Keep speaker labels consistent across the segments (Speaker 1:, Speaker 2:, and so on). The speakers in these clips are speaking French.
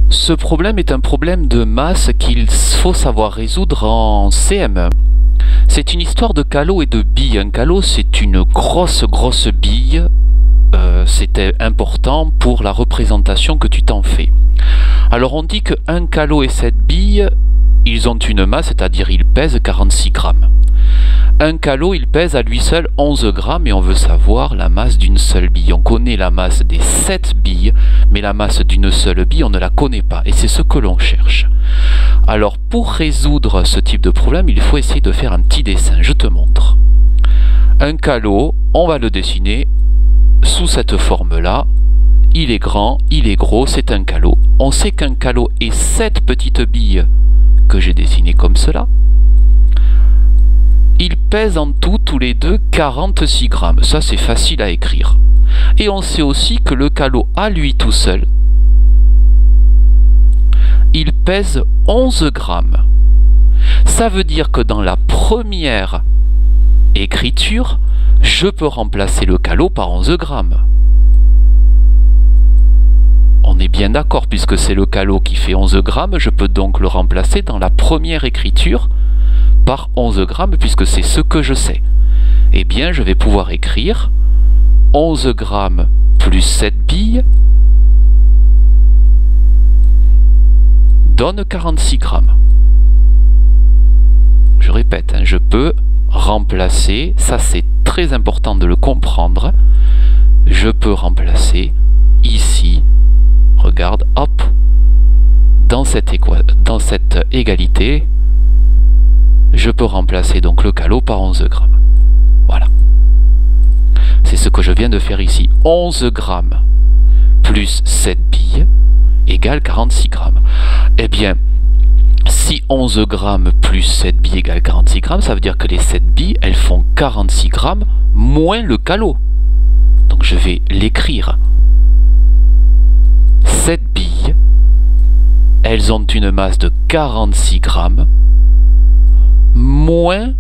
Speaker 1: Ce problème est un problème de masse qu'il faut savoir résoudre en CM1. C'est une histoire de calot et de bille. Un calot, c'est une grosse bille. C'était important pour la représentation que tu t'en fais. Alors on dit qu'un calot et 7 billes, ils ont une masse, c'est-à-dire ils pèsent 46 grammes. Un calot, il pèse à lui seul 11 grammes et on veut savoir la masse d'une seule bille. On connaît la masse des 7 billes, mais la masse d'une seule bille, on ne la connaît pas. Et c'est ce que l'on cherche. Alors, pour résoudre ce type de problème, il faut essayer de faire un petit dessin. Je te montre. Un calot, on va le dessiner sous cette forme-là. Il est grand, il est gros, c'est un calot. On sait qu'un calot est 7 petites billes que j'ai dessinées comme cela. Ils pèsent en tout, tous les deux, 46 grammes. Ça, c'est facile à écrire. Et on sait aussi que le calot, à lui tout seul, il pèse 11 grammes. Ça veut dire que dans la première écriture, je peux remplacer le calot par 11 grammes. On est bien d'accord, puisque c'est le calot qui fait 11 grammes, je peux donc le remplacer dans la première écriture par 11 grammes, puisque c'est ce que je sais. Eh bien, je vais pouvoir écrire 11 grammes plus 7 billes donne 46 grammes. Je répète, je peux remplacer, ça c'est très important de le comprendre, je peux remplacer ici, regarde, hop, dans cette égalité, je peux remplacer donc le calot par 11 grammes. Voilà. C'est ce que je viens de faire ici. 11 grammes plus 7 billes égale 46 grammes. Eh bien, si 11 grammes plus 7 billes égale 46 grammes, ça veut dire que les 7 billes, elles font 46 grammes moins le calot. Donc je vais l'écrire. 7 billes, elles ont une masse de 46 grammes moins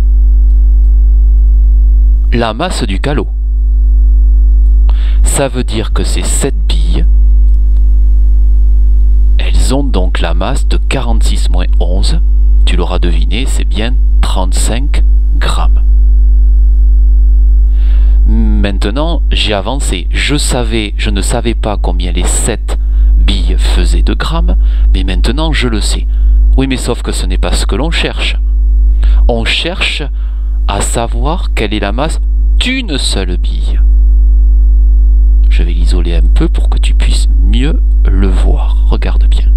Speaker 1: la masse du calot. Ça veut dire que ces 7 billes, elles ont donc la masse de 46 moins 11, tu l'auras deviné, c'est bien 35 grammes. Maintenant, j'ai avancé. Je ne savais pas combien les 7 billes faisaient de grammes, mais maintenant je le sais. Oui, mais sauf que ce n'est pas ce que l'on cherche. On cherche à savoir quelle est la masse d'une seule bille. Je vais l'isoler un peu pour que tu puisses mieux le voir. Regarde bien.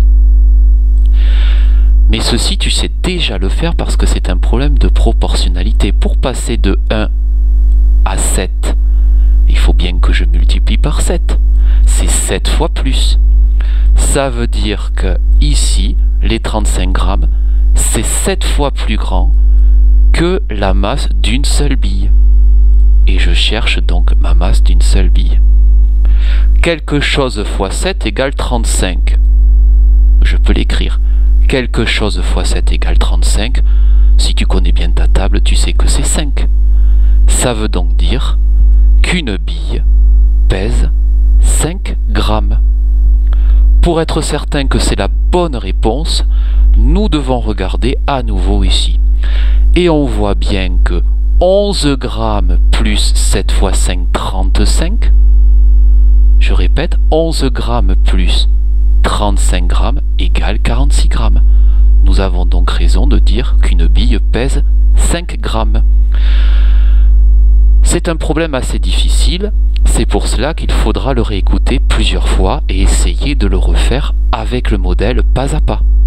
Speaker 1: Mais ceci, tu sais déjà le faire parce que c'est un problème de proportionnalité. Pour passer de 1 à 7, il faut bien que je multiplie par 7. C'est 7 fois plus. Ça veut dire que ici, les 35 grammes, c'est 7 fois plus grand que la masse d'une seule bille. Et je cherche donc ma masse d'une seule bille. Quelque chose fois 7 égale 35. Je peux l'écrire. Quelque chose fois 7 égale 35. Si tu connais bien ta table, tu sais que c'est 5. Ça veut donc dire qu'une bille pèse 5 grammes. Pour être certain que c'est la bonne réponse, nous devons regarder à nouveau ici. Et on voit bien que 11 grammes plus 7 fois 5, 35. Je répète, 11 grammes plus 35 grammes égale 46 grammes. Nous avons donc raison de dire qu'une bille pèse 5 grammes. C'est un problème assez difficile, c'est pour cela qu'il faudra le réécouter plusieurs fois et essayer de le refaire avec le modèle pas à pas.